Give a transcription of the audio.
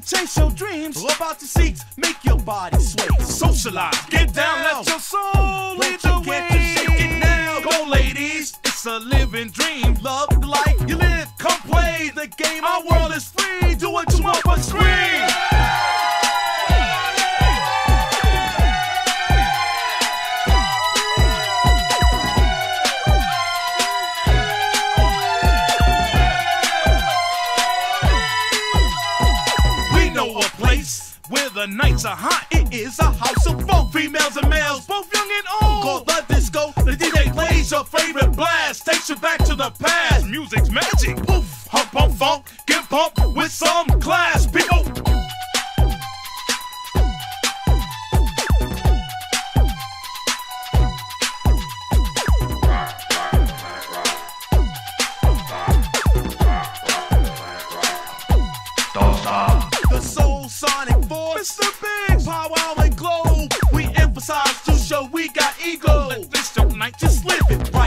chase your dreams. All about the seats, make your body sway. Socialize, get down, let your soul lead the way. Shake it now, go ladies. It's a living dream. Love the life you live. Come play the game. Our world is free. Do what you want, but scream. Where the nights are hot, it is a house of funk. Females and males, both young and old. Called the disco, the DJ plays your favorite blast. Takes you back to the past. Music's magic. Poof, hump, pump, funk, get pumped with some class. People. Don't stop. The Soul Sonic Force, Mr. Big, Powwow and Globe. We emphasize to show we got ego. Let's just night, just live it right.